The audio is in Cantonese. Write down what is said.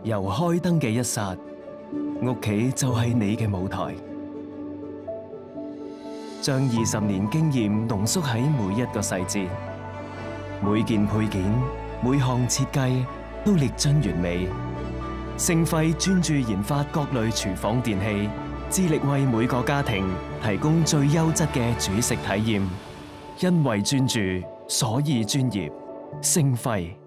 由開燈嘅一剎，屋企就係你嘅舞台。將20年經驗濃縮喺每一個細節，每件配件、每項設計都力臻完美。星輝專注研發各類廚房電器，致力為每個家庭提供最優質嘅煮食體驗。因為專注，所以專業。星輝。